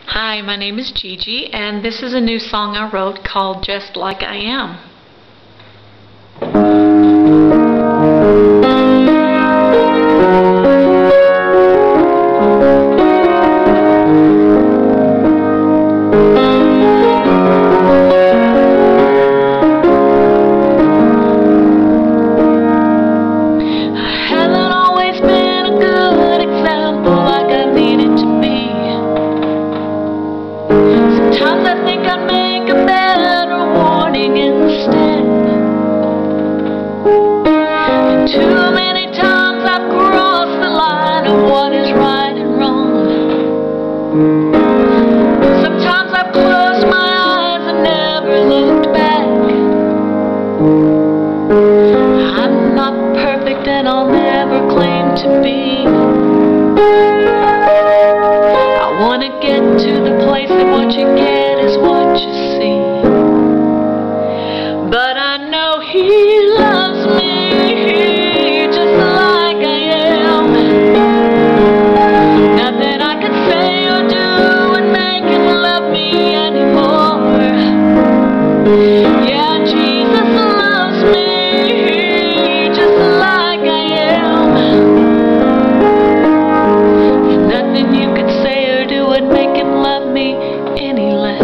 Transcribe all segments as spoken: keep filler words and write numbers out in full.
Hi, my name is Gigi, and this is a new song I wrote called Just Like I Am. Sometimes I think I'd make a better warning instead. And too many times I've crossed the line of what is right and wrong. Sometimes I've closed my eyes and never looked back. I'm not perfect and I'll never claim to be. I want to get to the place that what you get is what you see. But I know He loves me just like I am. Nothing I could say or do would make Him love me anymore. Yeah, Jesus loves me just like I am. And nothing you could say or do would make Him love me any less.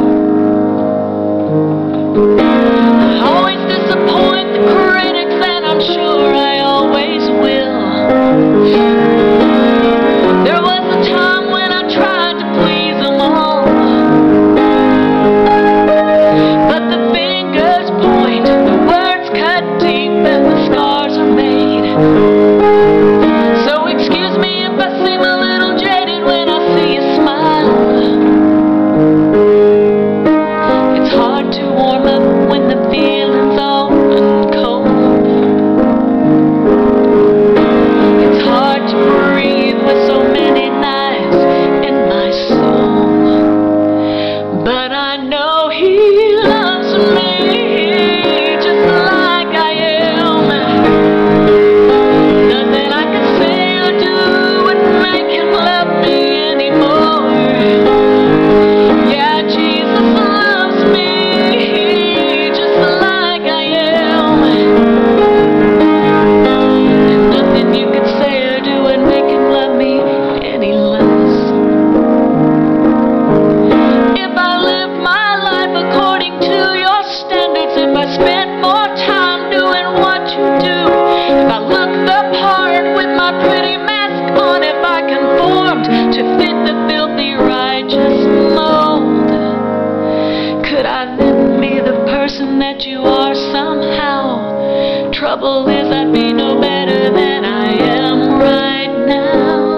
I always disappoint the critics, and I'm sure I always will. There was a time when I tried to please them all, but the fingers point, the words cut deep, and the scars are made. So excuse me if I seem a little jaded when I see you smile. It's hard to warm up when the feeling's all cold. It's hard to breathe with so many knives in my soul. But I know He loves me just like I am. Nothing I could say or do would make Him love me anymore. Yeah, Jesus loves me just like I am. And nothing you could say or do would make Him love me any less. If I lived my life according to your standards, if I spent more time doing what you do, if I looked the part with my pretty mask on, if I conformed to fit the filthy righteous mold, could I then be the person that you are somehow? Trouble is I'd be no better than I am right now.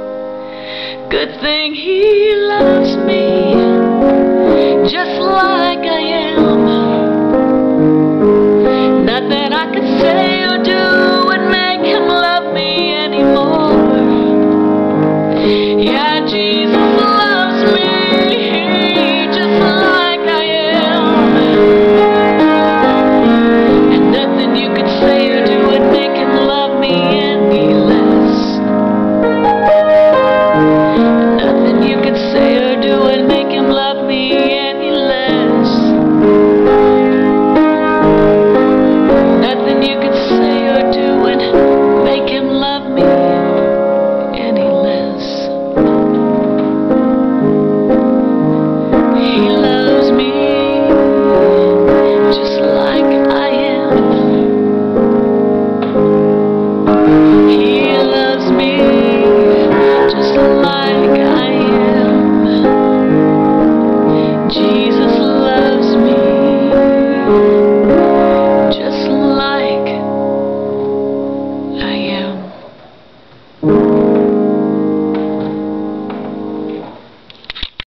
Good thing He loves me just like